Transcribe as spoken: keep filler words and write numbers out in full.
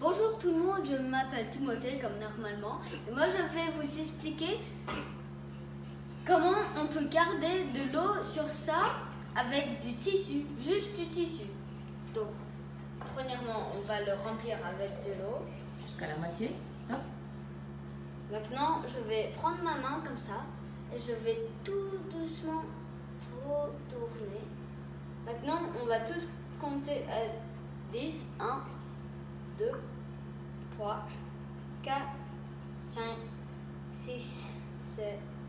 Bonjour tout le monde, je m'appelle Timothée comme normalement et moi je vais vous expliquer comment on peut garder de l'eau sur ça avec du tissu, juste du tissu. Donc, premièrement, on va le remplir avec de l'eau. Jusqu'à la moitié, stop. Maintenant, je vais prendre ma main comme ça et je vais tout doucement retourner. Maintenant, on va tous compter à dix. un, deux, trois, quatre, cinq, six, sept,